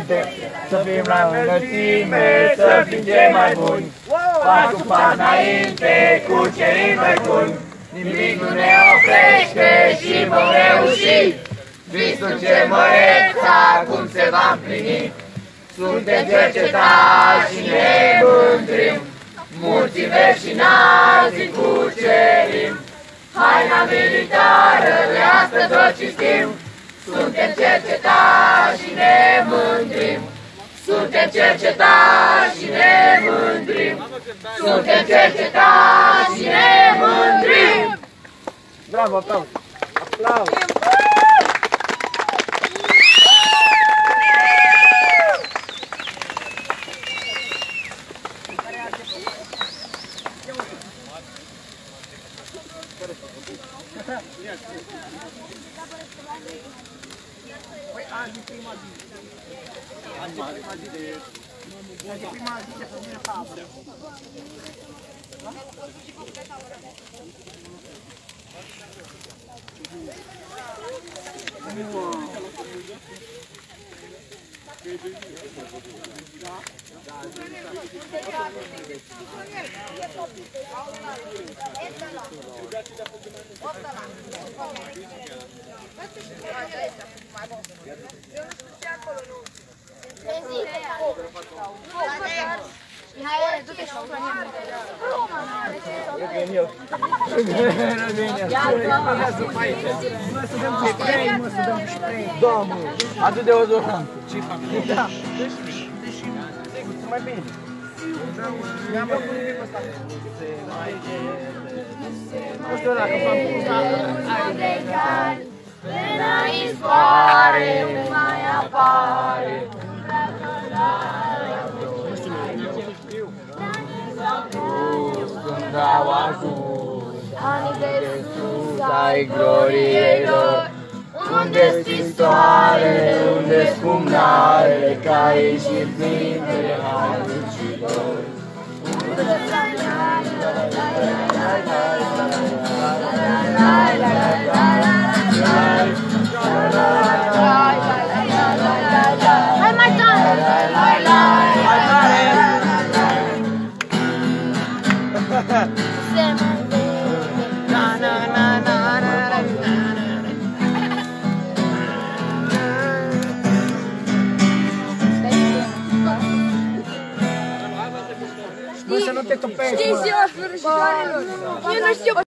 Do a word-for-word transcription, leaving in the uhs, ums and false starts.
suntem, să fim la înălțime, să fim cei mai buni. Pas cu pas înainte, cu cei mai buni. Nimic nu ne oprește și vom reuși. Visul ce măreț acum se va împlini. Suntem cercetați și ne mândrim. Mulți verzi și nazi cucerim. Haina militară de astăzi o cinstim. Suntem cercetați și ne mândrim. Suntem cercetați și ne mândrim. Suntem cercetați și ne mândrim. Bravo, aplauz! Aplauz! Păi azi e prima zi. Azi e prima zi de... Azi e prima zi de pămâine tabără. Mihail, du-te și cu mine. Răgâni eu. Răgâni eu. Mă să dăm cu spray, mă să dăm cu spray. Doamne, adu deodorant. Ce fac? Da. Sigur, să mai bine. Mi-am făcut nimic ăsta. Nu știu dacă v-am pus la... Până izboare, nu mai apare. Când au ajuns anii de sus ai gloriei lor, unde scrisoarele, unde scumnarele, caii și plintele harului și dor. Hai mai tare! Mai tare! Se mai vede. Na na na na na na na. Bă, să nu te topești, Știi mă! ziua sfârșitoarelor? Eu nu știu.